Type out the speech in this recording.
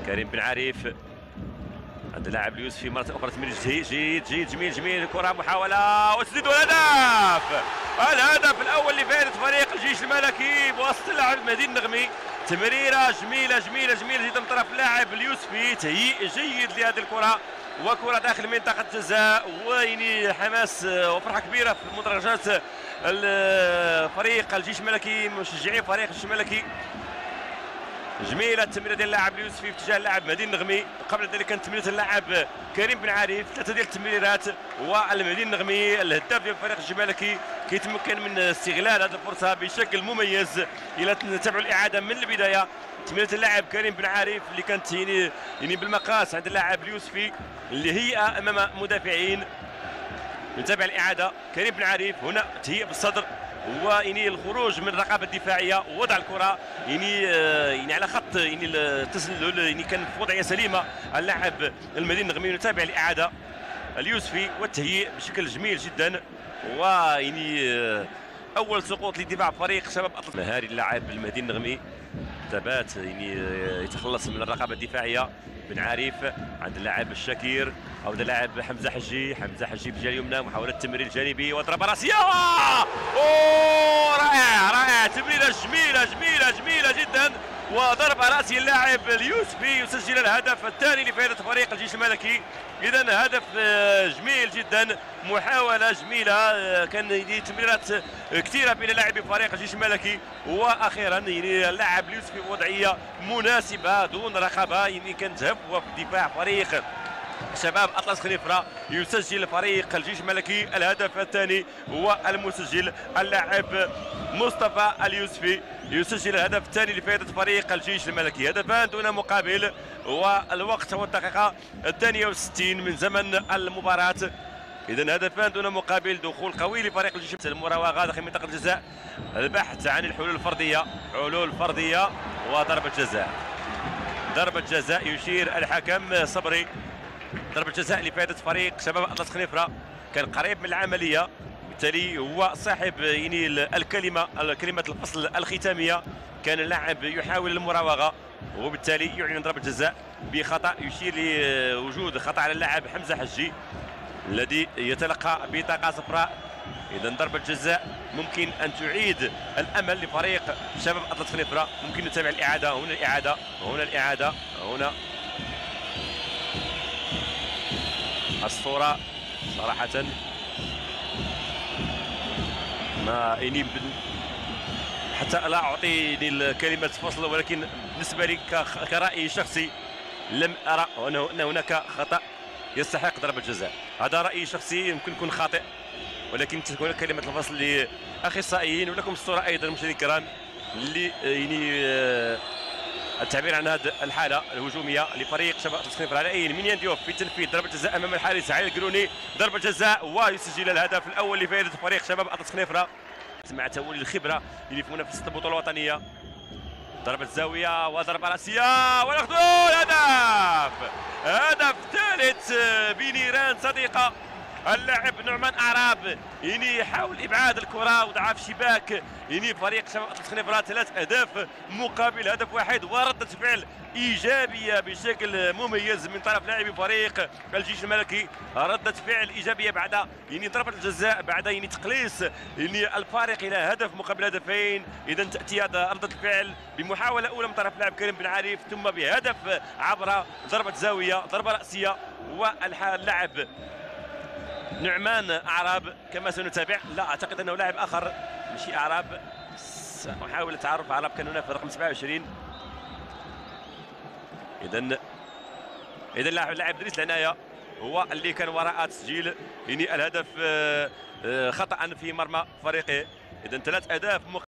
كريم بن عارف عند اللاعب اليوسفي مرة أخرى تمرير جيد جيد جميل جميل. الكرة محاولة وتسديد والهدف. الهدف الأول لفائدة فريق الجيش الملكي بواسطة اللاعب مهدي النغمي. تمريرة جميلة جميلة جميلة جدا من طرف اللاعب اليوسفي. تهيئ جيد لهذه الكرة وكرة داخل منطقة الجزاء. ويعني حماس وفرحة كبيرة في مدرجات الفريق الجيش الملكي مشجعي فريق الجيش الملكي. جميله التمريره ديال اللاعب اليوسفي في اتجاه اللاعب مهدي النغمي. قبل ذلك كانت تمريره اللاعب كريم بن عارف. ثلاثه ديال التمريرات والمهدي النغمي الهداف ديال الفريق الجيش الملكي كيتمكن من استغلال هذه الفرصه بشكل مميز. الى تتابعوا الاعاده من البدايه تمريره اللاعب كريم بن عارف اللي كانت يعني بالمقاس عند اللاعب اليوسفي اللي هي امام مدافعين. نتابع الاعاده. كريم بن عارف هنا تهيئ بالصدر ويعني الخروج من الرقابه الدفاعيه ووضع الكره يعني على خط يعني التسلل. يعني كان في وضعيه سليمه اللاعب المهدي النغمي. نتابع الاعاده. اليوسفي والتهيئ بشكل جميل جدا. ويعني اول سقوط لدفاع فريق شباب اطلس. مهاري اللاعب المهدي النغمي ثبات يعني يتخلص من الرقابه الدفاعيه. بن عارف عند اللاعب الشاكير او اللاعب حمزه حجي. حمزه حجي بالجهه اليمنى محاوله التمرير الجانبي وضربه راسيه. اوه رائع رائع. تمريره جميله جميله جميله جدا وضربه راسيه اللاعب اليوسفي يسجل الهدف الثاني لفائده فريق الجيش الملكي. اذا هدف جميل جدا. محاوله جميله. كان تمريرات كثيره بين لاعبي فريق الجيش الملكي واخيرا يعني اللاعب اليوسفي وضعيه مناسبه دون رقابه. يعني كانت هفوه في دفاع فريق شباب اطلس خنيفره. يسجل فريق الجيش الملكي الهدف الثاني والمسجل اللاعب مصطفى اليوسفي يسجل الهدف الثاني لفائده فريق الجيش الملكي. هدفان دون مقابل والوقت هو الدقيقه 62 من زمن المباراه. اذا هدفان دون مقابل. دخول قوي لفريق الجيش. المراوغه داخل منطقه الجزاء. البحث عن الحلول الفرديه. حلول فرديه وضربه جزاء. ضربه جزاء يشير الحكم صبري. ضربة جزاء لفائدة فريق شباب أطلس خنيفرة. كان قريب من العملية بالتالي هو صاحب يعني كلمة الفصل الختامية. كان اللاعب يحاول المراوغة وبالتالي يعلن ضربة جزاء بخطأ يشير لوجود خطأ على اللاعب حمزة حجي الذي يتلقى بطاقة صفراء. إذا ضربة جزاء ممكن أن تعيد الأمل لفريق شباب أطلس خنيفرة. ممكن نتابع الإعادة. هنا الإعادة هنا الإعادة هنا الصورة صراحة ما يعني حتى لا أعطي كلمة فصل ولكن بالنسبة لي كرأي شخصي لم أرى أن هناك خطأ يستحق ضربة جزاء. هذا رأيي شخصي يمكن يكون خاطئ ولكن تكون كلمة الفصل لأخصائيين ولكم الصورة أيضا مشاهدينا الكرام اللي يعني التعبير عن هذه الحاله الهجوميه لفريق شباب أطلس خنيفرة على اي من ينديوف في تنفيذ ضربه جزاء امام الحارس علي القروني. ضربه جزاء ويسجل الهدف الاول لفائده فريق شباب أطلس خنيفرة مع تولي الخبره اللي في منافسه البطوله الوطنيه. ضربه زاويه وضربه راسيه والخطوط. هدف. هدف ثالث بنيران صديقه. اللاعب نعمان اعراب يعني يحاول ابعاد الكره وضعف شباك يعني فريق شباب أطلس خنيفرة. 3 اهداف مقابل هدف واحد ورده فعل ايجابيه بشكل مميز من طرف لاعبي فريق الجيش الملكي. رده فعل ايجابيه بعد يعني ضربه الجزاء بعد يعني تقليص يعني الفارق الى هدف مقابل هدفين. اذا تاتي هذا رده الفعل بمحاوله اولى من طرف اللاعب كريم بن عارف ثم بهدف عبر ضربه زاويه ضربه راسيه. واللاعب نعمان اعراب كما سنتابع. لا اعتقد انه لاعب اخر ماشي اعراب. ساحاول التعرف. اعراب كان هنا في رقم 27. اذا اللاعب دريس العنايه هو اللي كان وراء تسجيل يعني الهدف خطا في مرمى فريقه. اذا 3 اهداف